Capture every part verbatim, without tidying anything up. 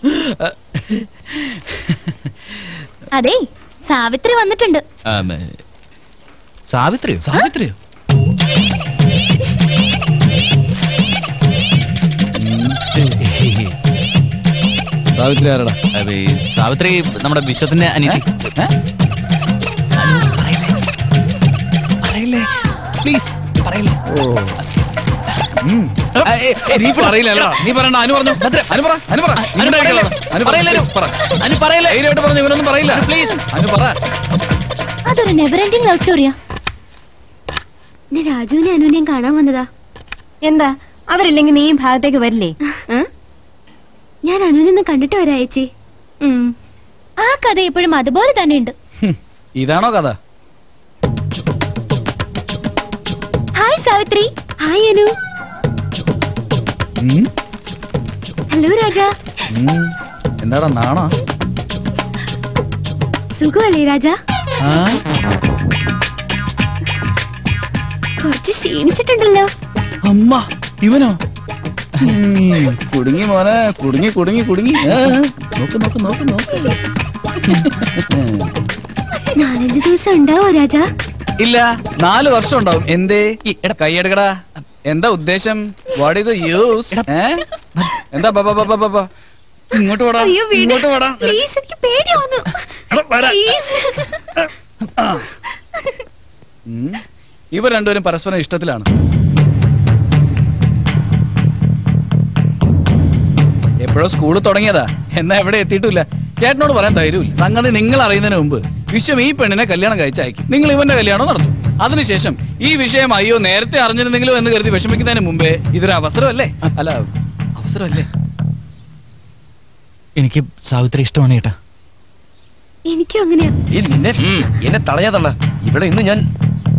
അതെ, സാവിത്രി വന്നിട്ടുണ്ട്. സാവിത്രിയോ? സാവിത്രിയോ? സാവിത്രി ആരടാ? സാവിത്രി നമ്മുടെ വിശ്വത്തിന്റെ അനിയത്തി. പറയില്ലേ പ്ലീസ്, പറയില്ലേ. ഓ നീ പറയില്ലല്ലോ. നീ പറയണ്ട. അനു പറഞ്ഞു. അനു പറ. അനു പറ. അനു പറയില്ല. പറഞ്ഞു ഇവനൊന്നും പറയില്ല. പ്ലീസ് അനു പറ. അതൊരു നെവർ എൻഡിങ് ലവ് സ്റ്റോറിയാ. ഞാൻ രാജുവിനെ അനുവിനെയും കാണാൻ വന്നതാ. എന്താ അവരില്ലെങ്കിൽ നീ ഭാഗത്തേക്ക് വരില്ലേ? ഞാൻ അനുവിനെ കണ്ടിട്ട് വരാ ചേച്ചി. ആ കഥ എപ്പോഴും അതുപോലെ തന്നെ ഉണ്ട്. ഇതാണോ കഥ? Hi Savitri. Hi Anu. Hello Raja. എന്താടാ നാണോ? സുഖമല്ലേ രാജ? കുറച്ച് ക്ഷീണിച്ചിട്ടുണ്ടല്ലോ. അമ്മ ഇവനോ? കുടുങ്ങി മോനെ, കുടുങ്ങി കുടുങ്ങി കുടുങ്ങി. നോക്ക് നോക്ക് നോക്ക് നോക്ക്. നാലഞ്ച് ദിവസം ഉണ്ടാവോ രാജ? ഇല്ല, നാല് വർഷം ഉണ്ടാവും. എന്തേ കൈയെടുക്കടാ? എന്താ ഉദ്ദേശം? What is the use? എന്താ ഇങ്ങോട്ട് പോടാ, ഇങ്ങോട്ട് പോടാ. എനിക്ക് പേടിയാവുന്നു. ഇവർ രണ്ടുപേരും പരസ്പരം ഇഷ്ടത്തിലാണ്. എപ്പോഴോ സ്കൂള് തുടങ്ങിയതാ, എന്നാ എവിടെ എത്തിയിട്ടില്ല. ചേട്ടനോട് പറയാൻ ധൈര്യമില്ല. സംഗതി നിങ്ങൾ അറിയുന്നതിന് മുമ്പ് വിശ്വം ഈ പെണ്ണിനെ കല്യാണം കഴിച്ചയക്കും. നിങ്ങൾ ഇവന്റെ കല്യാണം നടത്തും. അതിനുശേഷം ഈ വിഷയം അയ്യോ നേരത്തെ അറിഞ്ഞിരുന്നെങ്കിലോ എന്ന് കരുതി വിഷമിക്കുന്നതിന് മുമ്പേ ഇതൊരു അവസരമല്ലേ? അല്ല അവസരമല്ലേ? എനിക്ക് സാവിത്രി ഇഷ്ടമാണ് ചേട്ടാ. എനിക്കും അങ്ങനെയാ. നിന്നെ എന്നെ തടയാതല്ല ഇവിടെ ഇന്ന് ഞാൻ.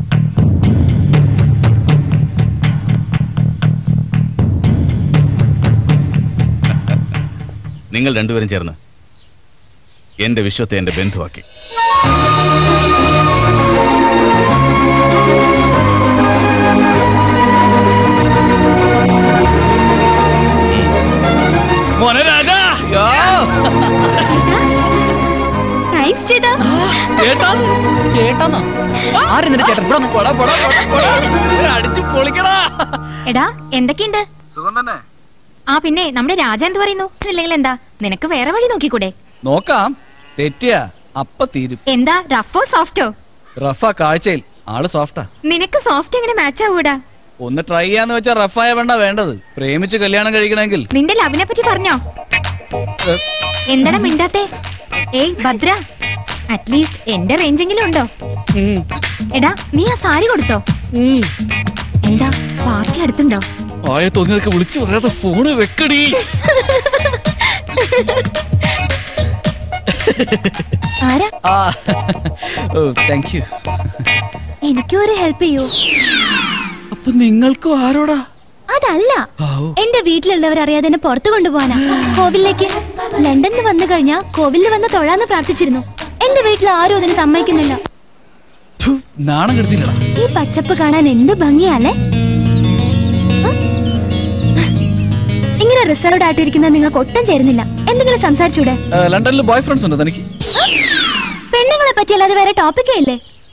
നിങ്ങൾ രണ്ടുപേരും ചേർന്ന് എന്റെ വിശ്വത്തെ എന്റെ ബന്ധുവാക്കി. മോനെ രാജാ. താങ്ക്സ് ചേട്ടാ. ചേട്ടാ അടിച്ചു പൊളിക്കടാ. എടാ എന്തൊക്കെയുണ്ട്? സുഖം തന്നെ. ആ പിന്നെ നമ്മുടെ രാജ എന്ത് പറയുന്നു? ഇല്ലെങ്കിൽ എന്താ, നിനക്ക് വേറെ വഴി നോക്കിക്കൂടെ? നോക്കാം. തെറ്റിയാ അപ്പ തീരും. എന്താ റഫോ സോഫ്റ്റോ? റഫ കാഴ്ചയിൽ ആള് സോഫ്റ്റാ. നിനക്ക് സോഫ്റ്റ് എങ്ങനെ മാച്ച് ആവൂടാ? ഒന്ന് ട്രൈ ചെയ്യാന്ന് വെച്ചാ റഫായ വേണ്ട വേണ്ടത്. പ്രേമിച്ച് കല്യാണം കഴിക്കണമെങ്കിൽ. നിന്റെ ലവിനെ പറ്റി പറഞ്ഞോ? എന്താടാ മിണ്ടാത്തെ? ഏയ് ഭദ്ര, അറ്റ്ലീസ്റ്റ് എന്റെ റേഞ്ചെങ്കിലും ഉണ്ടോ? എടാ നീ ആ സാരി കൊടുത്തോ? എന്താ പാർട്ടി അടുത്തുണ്ടോ? ആയ തോന്നിയതൊക്കെ വിളിച്ചു പറയാതെ ഫോണ് വെക്കടി. എനിക്കും ഒരു ഹെൽപ്പ് ചെയ്യൂ. അപ്പൊ നിങ്ങൾക്കും ആരോടാ? അതല്ല, എന്റെ വീട്ടിലുള്ളവരറിയാതെ എന്നെ പുറത്തു കൊണ്ടുപോകാനാ, കോവിലേക്ക്. ലണ്ടനിൽ വന്നു കഴിഞ്ഞാ കോവിലിൽ വന്ന് തൊഴാന്ന് പ്രാർത്ഥിച്ചിരുന്നു. എന്റെ വീട്ടിൽ ആരും അതിന് സമ്മതിക്കുന്നില്ല. നാണം കെടുത്തില്ലടാ. ഈ പച്ചപ്പ് കാണാൻ എന്ത് ഭംഗിയാലേ. ഇങ്ങനെ റിസർവ്ഡ് ആയിട്ടിരിക്കുന്ന നിങ്ങൾക്ക് ഒട്ടും ചേരുന്നില്ല. എന്തെങ്കിലും സംസാരിച്ചൂടെ? ലണ്ടനിൽ ബോയ് ഫ്രണ്ട്സ് ഉണ്ടോ തനിക്ക്? പെണ്ണുങ്ങളെ പറ്റിയല്ലാതെ വേറെ ടോപ്പിക്കേ ഇല്ലേ?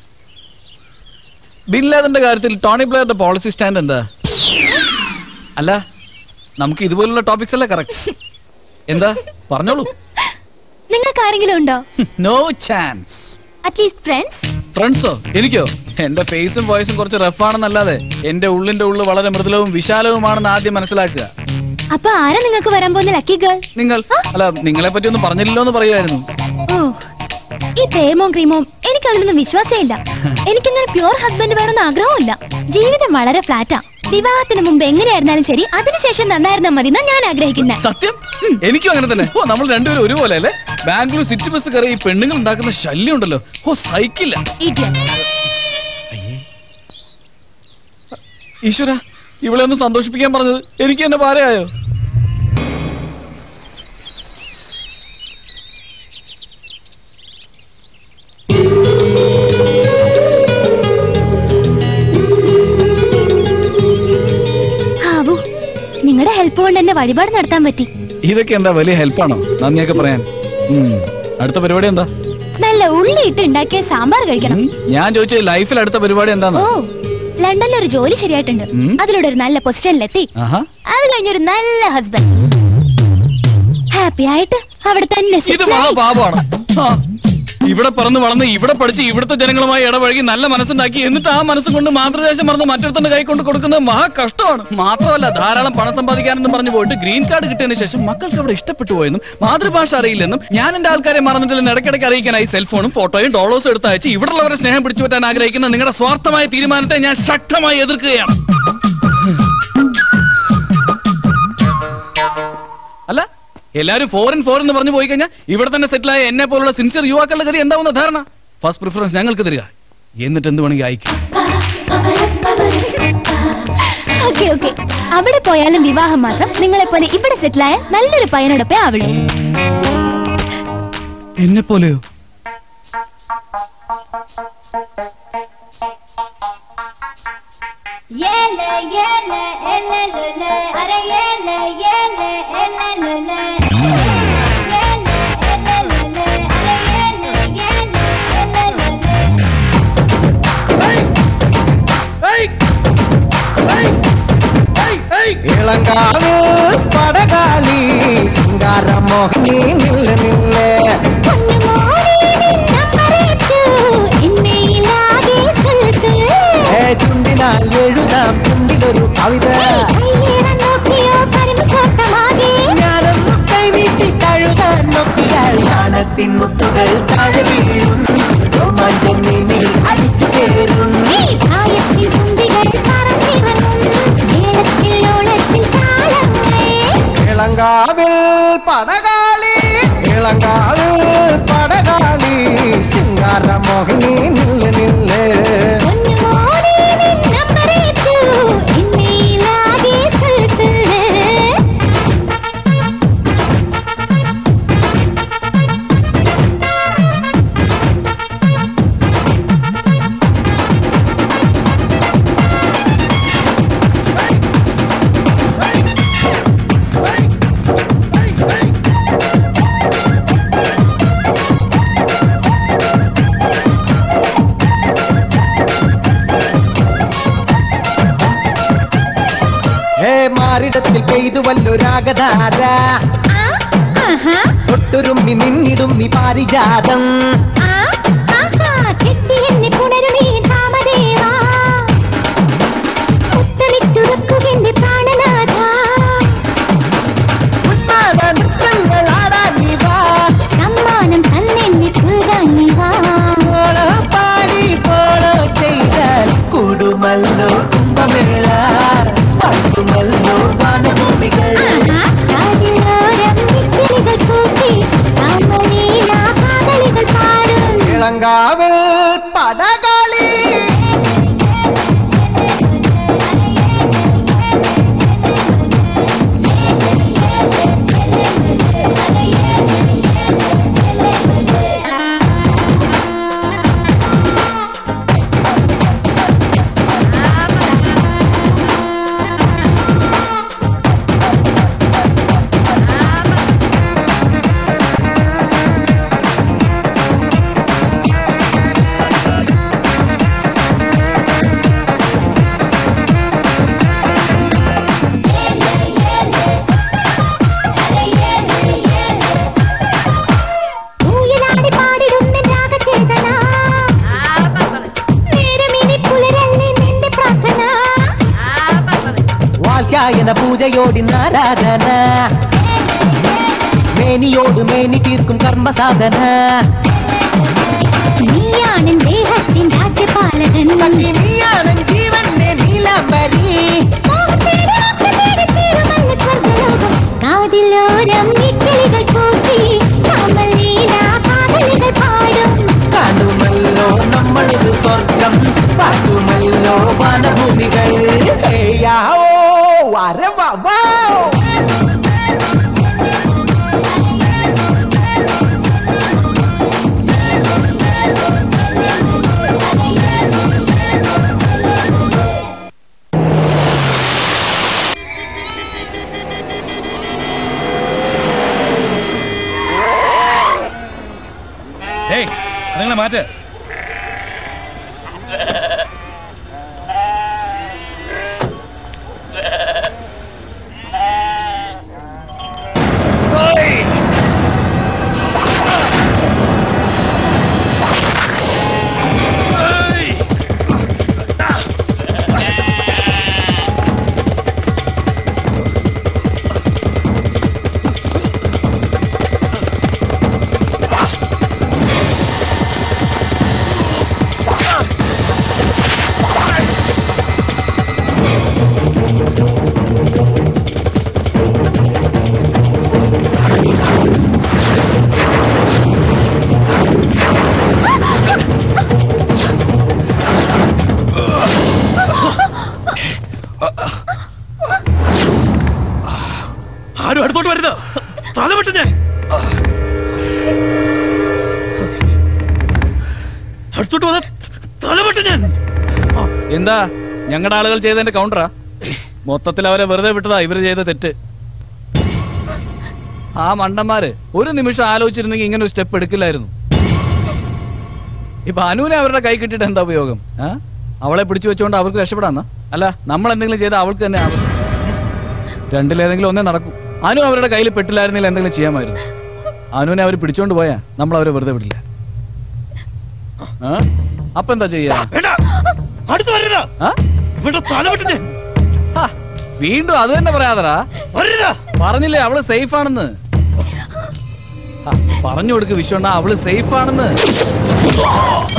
ബിൻ ലാദന്റെ കാര്യത്തിൽ ടോണി ബ്ലെയറിന്റെ പോളിസി സ്റ്റാൻഡ് എന്താ? അല്ല, നമുക്ക് ഇതുപോലുള്ള ടോപ്പിക്സ് അല്ലേ കറക്റ്റ്. എന്താ പറഞ്ഞോളൂ. നിങ്ങൾക്ക് ആരെങ്കിലും ഉണ്ടോ? No chance. At least friends. ഫ്രണ്ട്സോ? എനിക്കോ? എന്റെ ഫേസും വോയിസും കുറച്ച് റഫാണെന്നല്ലാതെ എന്റെ ഉള്ളിന്റെ ഉള്ളു വളരെ മൃദുലവും വിശാലവുമാണെന്ന് ആദ്യം മനസ്സിലാക്കുക. അപ്പൊ ആരാ നിങ്ങൾക്ക് വരാൻ പോകുന്ന ലക്കി ഗേൾ? നിങ്ങൾ. അല്ല, നിങ്ങളെ പറ്റി ഒന്നും പറഞ്ഞില്ലല്ലോ എന്ന് പറയുമായിരുന്നു. ഓ, ഈ പ്രേമവും ക്രീമവും എനിക്ക് അതിലൊന്നും വിശ്വാസമില്ല. എനിക്കങ്ങനെ പ്യൂർ ഹസ്ബൻഡ് വേണമെന്ന് ആഗ്രഹമില്ല. ജീവിതം വളരെ ഫ്ലാറ്റാ. വിവാഹത്തിന് മുമ്പ് എങ്ങനെയായിരുന്നാലും ശരി, അതിനുശേഷം നന്നായിരുന്നാ മതി എന്നാ ഞാൻ ആഗ്രഹിക്കുന്നത്. സത്യം, എനിക്കും അങ്ങനെ തന്നെ. ഓ, നമ്മൾ രണ്ടുപേരും ഒരുപോലെ അല്ലേ? ബാംഗ്ലൂർ സിറ്റി ബസ് കയറി ഈ പെണ്ണുങ്ങൾ ഉണ്ടാക്കുന്ന ശല്യം ഉണ്ടല്ലോ. ഓ, സഹിക്കില്ല. ഈശ്വര, ഇവളെ ഒന്ന് സന്തോഷിപ്പിക്കാൻ പറഞ്ഞത് എനിക്ക് എന്നെ പാരയായോ? നിങ്ങളുടെ ഹെൽപ്പ് കൊണ്ട് എന്നെ വഴിപാട് നടത്താൻ പറ്റി. ഇതൊക്കെ എന്താ വലിയ ഹെൽപ്പാണോ നന്ദിയൊക്കെ പറയാൻ? അടുത്ത പരിപാടി എന്താ? നല്ല ഉള്ളി ഇട്ട് ഉണ്ടാക്കിയ സാമ്പാർ കഴിക്കണം. ഞാൻ ചോദിച്ചു ലൈഫിൽ അടുത്ത പരിപാടി എന്താന്ന്? ഓ ലണ്ടനിൽ ഒരു ജോലി ശരിയായിട്ടുണ്ട്. അതിലൂടെ ഒരു നല്ല പൊസിഷനിലെത്തി അത് കഴിഞ്ഞൊരു നല്ല ഹസ്ബൻഡ് ഹാപ്പി ആയിട്ട് അവിടെ തന്നെ. ഇത് മഹാപാപമാണ്. ഇവിടെ പറന്ന് വളർന്ന് ഇവിടെ പഠിച്ച് ഇവിടുത്തെ ജനങ്ങളുമായി ഇടപഴകി നല്ല മനസ്സുണ്ടാക്കി എന്നിട്ട് ആ മനസ്സും കൊണ്ട് മാതൃദേശം മറന്ന് മറ്റൊരുത്തന്റെ കൈ കൊണ്ട് കൊടുക്കുന്നത് മഹാ കഷ്ടമാണ്. മാത്രമല്ല ധാരാളം പണം സമ്പാദിക്കാനെന്ന് പറഞ്ഞു പോയിട്ട് ഗ്രീൻ കാർഡ് കിട്ടിയതിനു ശേഷം മക്കൾക്ക് അവിടെ ഇഷ്ടപ്പെട്ടു പോയെന്നും മാതൃഭാഷ അറിയില്ലെന്നും ഞാൻ എന്റെ ആൾക്കാരെ മറന്നിട്ടില്ലെന്ന് ഇടയ്ക്കിടയ്ക്ക് അറിയിക്കാനായി സെൽഫോണും ഫോട്ടോയും ഡോളേഴ്സും എടുത്ത് അയച്ച് ഇവിടെയുള്ളവരെ സ്നേഹം പിടിച്ചു പറ്റാൻ ആഗ്രഹിക്കുന്ന നിങ്ങളുടെ സ്വാർത്ഥമായ തീരുമാനത്തെ ഞാൻ ശക്തമായി എതിർക്കുകയാണ്. അല്ല എല്ലാവരും ഫോറിൻ ഫോറിൻ എന്ന് പറഞ്ഞു പോയി കഴിഞ്ഞാൽ ഇവിടെ തന്നെ സെറ്റിലായ എന്നെ പോലുള്ള സിൻസിയർ യുവാക്കളുടെ ഗതി എന്താവുന്ന ധാരണ? ഫസ്റ്റ് പ്രിഫറൻസ് ഞങ്ങൾക്ക് തരിക, എന്നിട്ട് എന്ത് വേണമെങ്കിൽ അയക്കും. ഓക്കെ ഓക്കെ അവിടെ പോയാലും വിവാഹം മാത്രം. നിങ്ങളെ പോലെ ഇവിടെ സെറ്റിലായ നല്ലൊരു പയ്യനോടൊപ്പം അവിടെ. എന്നെ പോലെയോ? ഇളങ്കാവ് പടകാളി ശൃംഗാര മോഹിനി നില്ല നില്ലേ ചുണ്ടിനാൽ എഴുതാം ചുണ്ടിലൊരു കവിത ഞാനൊന്നു കൈനീട്ടി കഴുകാൻ നോക്കിയാൽ ജ്ഞാനത്തിൻ മുത്തുകൾ താഴെ വീഴും രോമാഞ്ചം നീനിൽ അടിച്ചു കയറും ഇളങ്കാവിൽ പടകാളി ഇളങ്കാവിൽ പടകാളി ശൃംഗാര മോഹിനി നില്ല നില്ലേ മാറിടത്തിൽ പെയ്തു വല്ലൊരാഗധാര ഒട്ടുരുമ്മി നിന്നിടും നീ പാരിജാതം സമ്മാനം തന്നെ പാടി പോളോ ചെയ്താൽ കൂടുമല്ലോ കുംഭമേള പാടുമല്ലോ വനഭൂമികൾ ഇളങ്കാവിൽ പടകാളി പൂജയോടി നാരാധന മേനിയോട് മേനി തീർക്കും കർമ്മസാധന നീയാണൻ ദേഹത്തിൻ രാജ്യപാലകൻ നീയാണൻ ജീവന്റെ നീലാംബരി കാതിലോരം കിളികൾ കൂട്ടി പാടും കാണുമല്ലോ നമ്മളൊരു സ്വർഗം പാടുമല്ലോ വനഭൂമികൾ അരെ വാ നിങ്ങളെ മാറ്റ്. ആരും അടുത്തോട്ട് വരുന്നത് തലവിട്ട് ഞാൻ അടുത്തോട്ട് വന്ന തലവിട്ട് ഞാൻ. എന്താ ഞങ്ങളുടെ ആളുകൾ ചെയ്തതിന്റെ കൗണ്ടറാ? മൊത്തത്തിൽ അവരെ വെറുതെ വിട്ടതാ ഇവര് ചെയ്ത തെറ്റ്. ആ മണ്ടന്മാര് ഒരു നിമിഷം ആലോചിച്ചിരുന്നെങ്കിൽ ഇങ്ങനെ ഒരു സ്റ്റെപ്പ് എടുക്കില്ലായിരുന്നു. ഇപ്പൊ അനുവിനെ അവരുടെ കൈ കിട്ടിയിട്ട് എന്താ ഉപയോഗം? ആ അവളെ പിടിച്ചു വെച്ചോണ്ട് അവർക്ക് രക്ഷപ്പെടാന്ന? അല്ല, നമ്മൾ എന്തെങ്കിലും ചെയ്താൽ അവൾക്ക് തന്നെ ആവും. രണ്ടിലേതെങ്കിലും ഒന്നേ നടക്കും. അനു അവരുടെ കയ്യിൽ പെട്ടില്ലായിരുന്നില്ല എന്തെങ്കിലും ചെയ്യാമായിരുന്നു. അനുവിനെ അവർ പിടിച്ചോണ്ട് പോയാ നമ്മൾ അവരെ വെറുതെ വിടില്ല. അപ്പൊ എന്താ ചെയ്യാ? വീണ്ടും അത് തന്നെ പറയാതടാ. പറഞ്ഞില്ലേ അവള് സേഫ് ആണെന്ന്? പറഞ്ഞു കൊടുക്ക് വിശ്വണ്ണ, അവള് സേഫ് ആണെന്ന്.